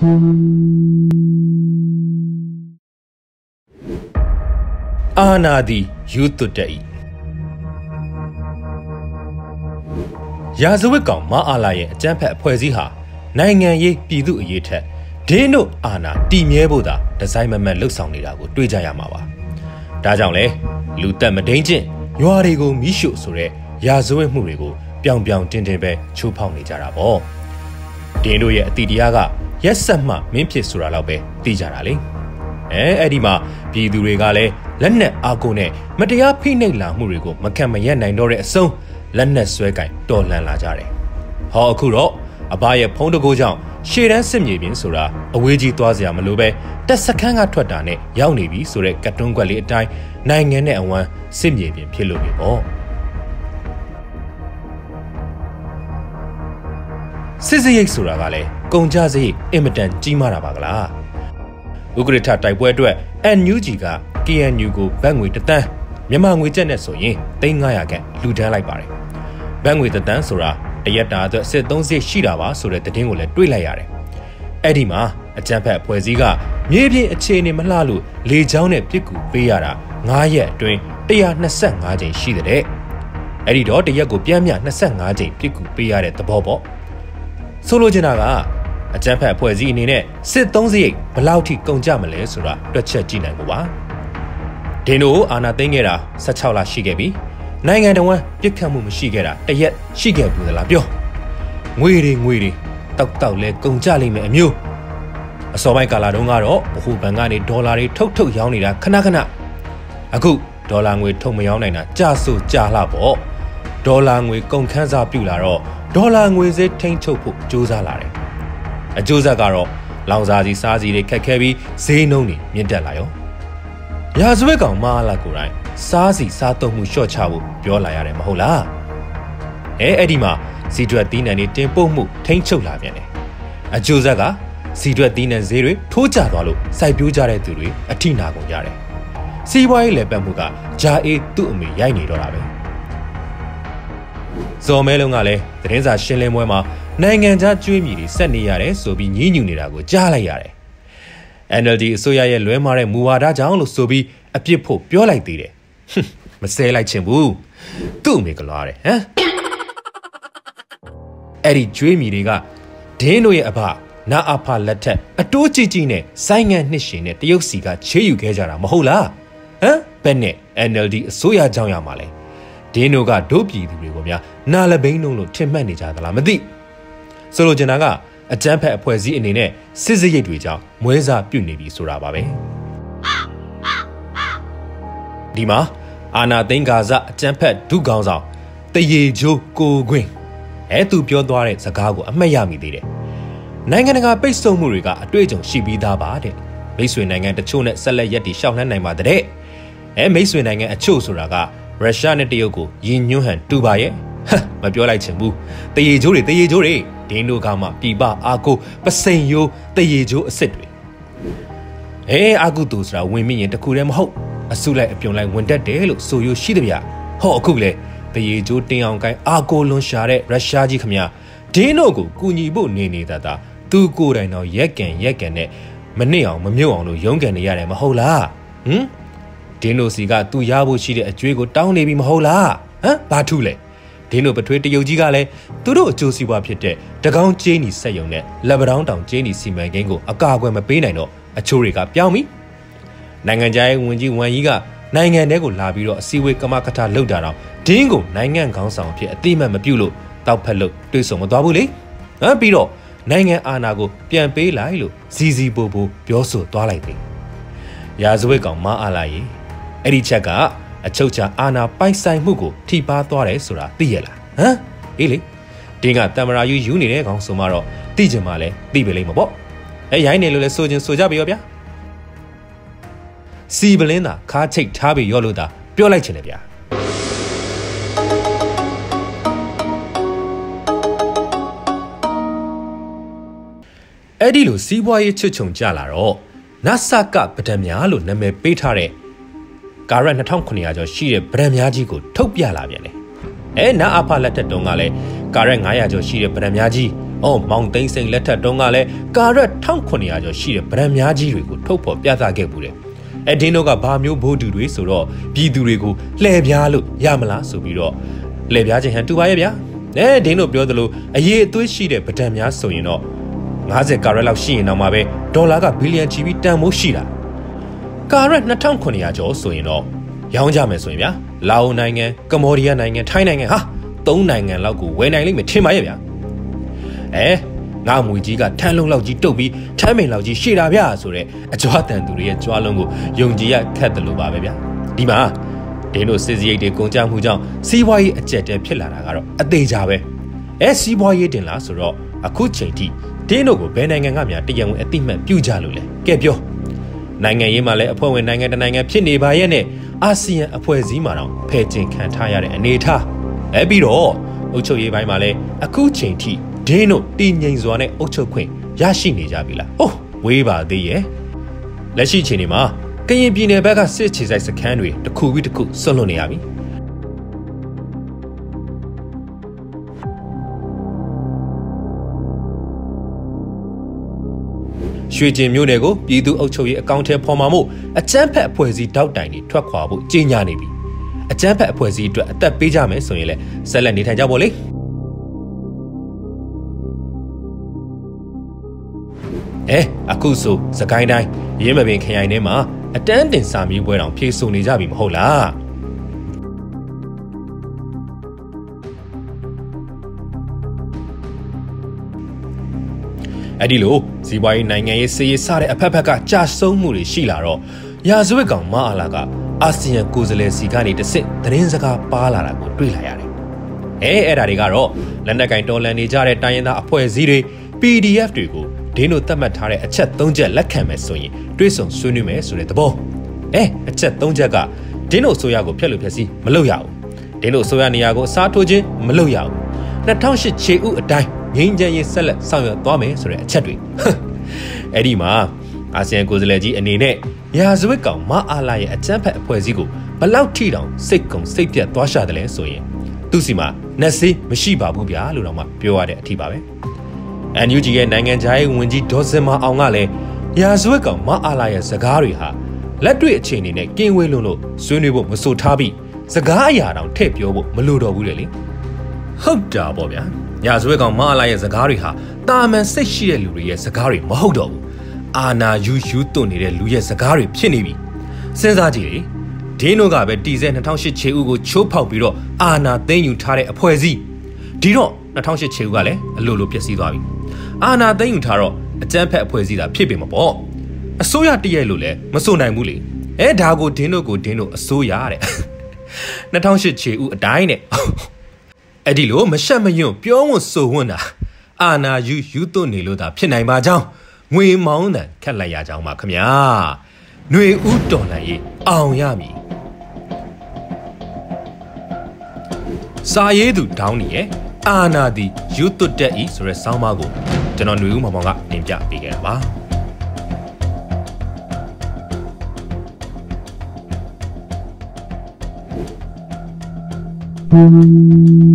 အာနာဒီယူတုတေဤရာဇဝတ်ကောင်မအားလာရဲ့အကြမ်းဖက်အဖွဲ့အစည်းဟာနိုင်ငံရေးပြည်သူ့အရေးထက်ဒင်းတို့အာဏာတည်မြဲဖို့သာဒီဇိုင်းမမတ်လှုပ်ဆောင်နေတာကိုတွေ့ကြရမှာပါဒါကြောင့်လဲလူတက်မဒိန်ချင်းရွာတွေကိုမိရှုဆိုတဲ့ရာဇဝတ်မှုတွေကိုပြောင်ပြောင်တင်းတင်းပဲချိုးဖောက်နေကြတာပေါ့ဒင်းတို့ရဲ့အတီတရားကရက်ဆက်မှမင်းဖြစ်ဆိုတာတော့ပဲသိကြတာလေအဲ့ဒီမှာပြည်သူတွေကလည်းလက်နက်အားကိုနဲ့မတရားဖိနှိပ်လာမှုတွေကိုမခံမရပ်နိုင်တော့တဲ့အဆုံးလက်နက်ဆွဲကင်တော်လှန်လာကြတယ်ဟောအခုတော့အဘရဲ့ဖုံးတကိုးကြောင့်ရှေ့တန်းစစ်မြေပြင်ဆိုတာအဝေးကြီးသွားစရာမလိုပဲတက်စခန်းကထွက်တာနဲ့ရောက်နေပြီဆိုတဲ့ကတ်တွန်းကွက်လေးအတိုင်းနိုင်ငံနဲ့အဝမ်းစစ်မြေပြင်ဖြစ်လို့ပြီပေါ့စစ်စရိတ်ဆိုတာကလည်းကုန်ကြစရိတ်အင်မတန်ကြီးမားတာပါကလားဥက္ကဋ္ဌတိုက်ပွဲအတွက် NUG က KNU ကိုဘတ်ငွေ1တန်းမြန်မာငွေကျပ်နဲ့ဆိုရင်3,500ခန့်လှူဒန်းလိုက်ပါတယ်ဘတ်ငွေ1တန်းဆိုတာတရက်တာအတွက်စစ်သုံးစစ်ရှိတာပါဆိုတဲ့သတင်းကိုလည်းတွေ့လိုက်ရတယ်အဲ့ဒီမှာအကြမ်းဖက်အဖွဲ့အစည်းကမြေပြင်အခြေအနေမလှလို့လေကြောင်းနဲ့ပြစ်ကူပေးရတာ9ရက်အတွင်း125ကြိမ်ရှိတဲ့အဲ့ဒီတော့တရက်ကိုပြန်မြ25ကြိမ်ပြစ်ကူပေးရတဲ့သဘောပေါ့ဆိုလိုချင်တာကအကြမ်းဖက်အဖွဲ့အစည်းအနေနဲ့စစ်သုံးစရိတ်ဘယ်လောက်ထိကုန်ကြမလဲဆိုတာတွက်ချက်ကြည့်နိုင်ဖို့ပါဒင်းတို့အာဏာသိမ်းခဲ့တာ16လရှိခဲ့ပြီနိုင်ငံတော်ဝန်ပြစ်ခတ်မှုမရှိခဲ့တာတရက်ရှိခဲ့ဘူးလားပြောငွေတွေတောက်လဲကုန်ကြလိမ့်မယ်အမျိုးအစောပိုင်းကာလတုန်းကတော့ဗဟိုဘဏ်ကနေဒေါ်လာတွေထုတ်ရောင်းနေတာခဏအခုဒေါ်လာငွေထုတ်မရောင်းနိုင်တာကြာဆိုကြာလှပေါ့ဒေါ်လာငွေကုန်ခန်းစားပြုလာတော့ဒေါ်လာငွေဈေးထိန်းချုပ်ဖို့ကြိုးစားလာတယ်အကျိုးဆက်ကတော့လောင်စာစီစားစီတွေခက်ခဲပြီးဈေးနှုန်းတွေမြင့်တက်လာရောရာဇဝတ်ကောင်မအားလာကိုယ်တိုင်စားစီစားသုံးမှုလျှော့ချဖို့ပြောလာရတယ်မဟုတ်လားအဲ့ဒီမှာစီတွက်သီးနှံတွေတင်ပို့မှုထိန်းချုပ်လာပြန်တယ်အကျိုးဆက်ကစီတွက်သီးနှံဈေးတွေထိုးကျသွားလို့စိုက်ပျိုးကြတဲ့သူတွေအထိနာကုန်ကြတယ်စီးပွားရေးလည်းပတ်မှုကဂျာအေးသူ့အမေရိုက်နေတော့တာပဲဇော်မဲလုံးကလည်းသတင်းစာရှင်းလင်းပွဲမှာနိုင်ငံခြားကျွေးမြီတွေဆက်နေရတယ်ဆိုပြီးညှိညူနေတာကိုကြားလိုက်ရတယ်NLD အစိုးရရဲ့လွဲမားတဲ့မူဝါဒကြောင့်လို့ဆိုပြီးအပြစ်ဖို့ပြောလိုက်သေးတယ်မဆဲလိုက်ချင်ဘူးသူ့အမေကလာတယ်ဟမ်အဲ့ဒီကျွေးမြီတွေကဒင်းတို့ရဲ့အဖနာအဖလက်ထက်အတိုးကြီးနဲ့ဆိုင်းငံနှစ်ရှင်နဲ့တရုတ်စီကချေးယူခဲ့ကြတာမဟုတ်လားဟမ်ဘယ်နဲ့ NLD အစိုးရကြောင့်ရမှာလဲဒင်းတို့ကဒုပြည်သူတွေကိုများနာလဘိန်းလုံးလို့ထင်မှတ်နေကြသလားမသိဆိုလိုချင်တာကအကြမ်းဖက်အဖွဲ့အစည်းအနေနဲ့စစ်စရိတ်တွေကြောင့်မွဲစားပြုတ်နေပြီဆိုတာပါပဲဒီမှာအာနာသိန်းကာဇအကြမ်းဖက်ဒုခေါင်းဆောင်တရေချိုးကိုခွင်းသူပြောသွားတဲ့စကားကိုအမှတ်ရမိသေးတယ်နိုင်ငံတကာပိတ်ဆို့မှုတွေကအတွေ့အကြုံရှိပြီးသားပါတဲ့မိတ်ဆွေနိုင်ငံတချို့နဲ့ဆက်လက်ရက်တည်ရှောက်နှံနိုင်ပါတဲ့မိတ်ဆွေနိုင်ငံအချို့ဆိုတာကရုရှားနဲ့တရုတ်ကိုယဉ်ညွှန်းဟန်တူပါရဲ့မပြောလိုက်ချင်ဘူးတရေချိုးတွေဒင်းတို့ကမှပြပအာကိုပစိန်ယိုးတရေချိုးအစ်စ်တွေအာကုတူဆိုတာဝင်မိရင်တခုတည်းမဟုတ်အစုလိုက်အပြုံလိုက်ဝင်တတ်တယ်လို့ဆိုရရှိတယ်ဗျဟောအခုလေတရေချိုးတင်းအောင်ကိုင်းအာကိုလွန်ရှာတဲ့ရုရှားကြီးခမညာဒင်းတို့ကိုကူညီဖို့နေတာသူကိုယ်တိုင်တော့ရက်ကန်နဲ့မနစ်အောင်မမြုပ်အောင်လို့ရုန်းကန်နေရတယ်မဟုတ်လားဒင်းတို့စီကသူရဖို့ရှိတဲ့အကျွေးကိုတောင်းနေပြီမဟုတ်လားဘာထူးလဲဒင်းတို့ပထွေးတရုတ်ကြီးကလည်းသူတို့အကျိုးစီးပွားဖြစ်တဲ့တကောင်းကျင်းနီစက်ယုံနဲ့လက်ပတောင်းတောင်ကျင်းနီစီမံကိန်းကိုအကာအကွယ်မပေးနိုင်တော့အချိုးတွေကပြောင်းပြီနိုင်ငံခြားရေးဝန်ကြီးဝမ်ယီကနိုင်ငံထဲကိုလာပြီးတော့အစည်းအဝေးကမကထလုပ်တာတော့ဒင်းကိုနိုင်ငံခေါင်းဆောင်အဖြစ်အသိမှတ်မပြုလို့တောက်ဖက်လို့တွေးဆုံမသွားဘူးလေပြီးတော့နိုင်ငံအာဏာကိုပြန်ပေးလိုက်လို့ဇီပူပြောဆိုသွားလိုက်တယ်ရာဇဝတ်ကောင်မအားလာရင်အဲ့ဒီချက်ကအချုပ်ချာအာဏာပိုင်ဆိုင်မှုကိုထိပါသွားတယ်ဆိုတာသိရလားအေးလေဒင်းကတမရာယူနေတဲ့ကောင်ဆိုမှတော့သိချင်မှလည်းသိပဲလိမ့်မှာပေါ့ရိုင်းနေလို့လဲဆိုကြပြီရောဗျာစီပလင်းသာခါချိတ်ထားပြီးရောလို့သာပြောလိုက်ချင်တယ်ဗျာအဲ့ဒီလိုစီးပွားရေးချွတ်ချုံကြလာတော့နဆကပဒံများလို့နာမည်ပေးထားတဲ့ကာရက်2900ကျော်ရှိတဲ့ဗရန်များကြီးကိုထုတ်ပြလာပြန်တယ်နာအဖလက်ထက်တုန်းကလည်းကာရက်900ကျော်ရှိတဲ့ဗရန်များကြီးအော်မောင်သိန်းစိန်လက်ထက်တုန်းကလည်းကာရက်1900ကျော်ရှိတဲ့ဗရန်များကြီးတွေကိုထုတ်ဖော်ပြသခဲ့ပူတယ်။ဒင်းတို့ကဘာမျိုးဘိုးတူတွေဆိုတော့ပြည်သူတွေကိုလှည့်ပြားလို့ရမလားဆိုပြီးတော့လှည့်ပြားခြင်းဟန်တူပါရဲ့ဗျာ။ဒင်းတို့ပြောသလိုအရေးအသွေးရှိတဲ့ဗဒံများဆိုရင်တော့50ကာရက်လောက်ရှိရင်တော့မှပဲဒေါ်လာကဘီလီယံချီပြီးတန်ဖိုးရှိတာ။ကာရက်2900ကျော်ဆိုရင်တော့ရောင်းကြမယ်ဆိုရင်ဗျာလာအိုနိုင်ငံကမ္ဘောဒီးယားနိုင်ငံထိုင်းနိုင်ငံဟာ3နိုင်ငံလောက်ကိုဝယ်နိုင်လိမ့်မယ်ထင်ပါရဲ့ဗျာငါမွေကြီးကထန်းလုံးလောက်ကြီးတုတ်ပြီးထမ်းမိန်လောက်ကြီးရှေ့တာဗျာဆိုတဲ့အကြွားတန်သူတွေရဲ့ကြွားလုံးကိုယုံကြည်ရခက်တယ်လို့ပါပဲဗျာဒီမှာဒင်းတို့စစ်စရိတ်တွေကုန်ကြမှုကြောင့်စီးပွားရေးအကျက်တဲဖြစ်လာတာကတော့အသေးချာပဲစီးပွားရေးတင်လားဆိုတော့အခုချိန်ထိဒင်းတို့ကိုဘယ်နိုင်ငံကများတရားဝင်အတိမတ်ပြုကြလို့လဲကဲပြောနိုင်ငံရေးမှာလည်းအဖွဲ့ဝင်နိုင်ငံတစ်နိုင်ငံဖြစ်နေပါရဲ့နဲ့အာဆီယံအဖွဲ့အစည်းမှာတော့ဖယ်ကျင်ခံထားရတဲ့အနေအထားပြီးတော့အုပ်ချုပ်ရေးပိုင်းမှာလည်းအခုချိန်ထိဒင်းတို့တည်ငြိမ်စွာနဲ့အုပ်ချုပ်ခွင့်ရရှိနေကြပြီလားဝေးပါသေးရဲ့လက်ရှိချိန်မှာကရင်ပြည်နယ်ဘက်ကစစ်ခြေစိုက်စခန်းတွေတစ်ခုပြီးတစ်ခုဆွတ်လွတ်နေရပြီရွှေကျင်မြို့နယ်ကိုပြည်သူ့အုပ်ချုပ်ရေးအကောင့်ထဲပေါ်မှာမို့အကြမ်းဖက်အဖွဲ့အစည်းတောက်တိုင်တွေထွက်ခွာဖို့ကြေညာနေပြီအကြမ်းဖက်အဖွဲ့အစည်းအတွက်အသက်ပေးကြမယ်ဆိုရင်လည်းဆက်လက်နေထိုင်ကြပါလေအခုဆိုစကိုင်းတိုင်းရင်းမပင်ခရိုင်ထဲမှာအတန်းတင်စာမေးပွဲတောင်ဖြေဆိုနေကြပြီမဟုတ်လားအဲ့ဒီလိုဇီဝရေးနိုင်ငံရေးစီးရေးစတဲ့အဖက်ဖက်ကကြာဆုံးမှုတွေရှိလာတော့ရာဇဝတ်ကောင်မအားလာကအာဆီယံကိုယ်စားလှယ်စီကနေတစ်စစ်သတင်းစကားပါလာတာကိုတွေ့လာရတယ်အဲ့ဒါတွေကတော့လက်နက်ကင်တော်လန်နေကြတဲ့တိုင်းရင်းသားအဖွဲ့အစည်းတွေ PDF တွေကိုဒင်းတို့သတ်မှတ်ထားတဲ့အချက်3ချက်လက်ခံမယ်ဆိုရင်တွေးဆုံဆွေးနွေးမယ်ဆိုတဲ့သဘောအချက်3ချက်ကဒင်းတို့အစိုးရကိုဖျက်လို့ဖျက်စီးမလုပ်ရဘူးဒင်းတို့အစိုးရနေရာကိုအစားထိုးခြင်းမလုပ်ရဘူး2008ခြေဥအတိုင်းငင်းချမ်းရေးဆက်လက်ဆောင်ရွက်သွားမယ်ဆိုတဲ့အချက်တွေအဲ့ဒီမှာအာဆီယံကိုယ်စားလှယ်ကြီးအနေနဲ့ရာဇဝတ်ကောင်မအားလာရဲ့အကြမ်းဖက်အဖွဲ့အစည်းကိုဘလောက်ထိတောင်စိတ်ကုံစိတ်ပြတ်သွားရှာတယ်လဲဆိုရင်သူ့စီမှာနှက်ဆေးမရှိပါဘူးဗျာလို့တော့မှပြောရတဲ့အထိပါပဲNUG ရဲ့နိုင်ငံခြားရေးဝန်ကြီးဒေါ်စင်မာအောင်ကလည်းရာဇဝတ်ကောင်မအားလာရဲ့စကားတွေဟာလက်တွေ့အခြေအနေနဲ့ကင်းဝေးလို့ဆွေးနွေးဖို့မဆိုထားပြီးစကားအရာတောင်ထည့်ပြောဖို့မလိုတော့ဘူးလေဟုတ်တာပေါ့ဗျာရာဇဝတ်ကောင်မအားလာရဲ့စကားတွေဟာတာမန်စိတ်ရှိတဲ့လူတွေရဲ့စကားတွေမဟုတ်တော့ဘူးအာနာယူသွတ်နေတဲ့လူရဲ့စကားတွေဖြစ်နေပြီစဉ်းစားကြည့်လေဒင်းတို့ကပဲတီဆဲ2008ခြေဥကိုချိုးဖောက်ပြီးတော့အာနာသိမ်းယူထားတဲ့အဖွဲ့အစည်းဒီတော့2008ခြေဥကလည်းအလိုလိုပျက်စီးသွားပြီအာနာသိမ်းယူထားတော့အကြမ်းဖက်အဖွဲ့အစည်းသာဖြစ်ပေမှာပေါ့အစိုးရတည့်ရဲ့လို့လည်းမစိုးနိုင်ဘူးလေဒါကိုဒင်းတို့အစိုးရတဲ့2008ခြေဥအတိုင်းနဲ့အဲ့ဒီလိုမရှက်မယွန့်ပြောဝတ်ဆိုဝတ်တာအာနာယူသွတ်နေလို့သာဖြစ်နိုင်ပါကြောင်းငွေမောင်းတန်ခက်လိုက်ရကြောင်းပါခမညာຫນွေဥတော်နိုင်ရေးအောင်ရမည်စာရေးသူဒေါင်းနေရဲ့အာနာသည်ယူသွတ်တက်ဤဆိုတဲ့ဆောင်းပါးကိုကျွန်တော်ຫນွေဥမောင်မောင်ကတင်ပြပေးခဲ့တာပါ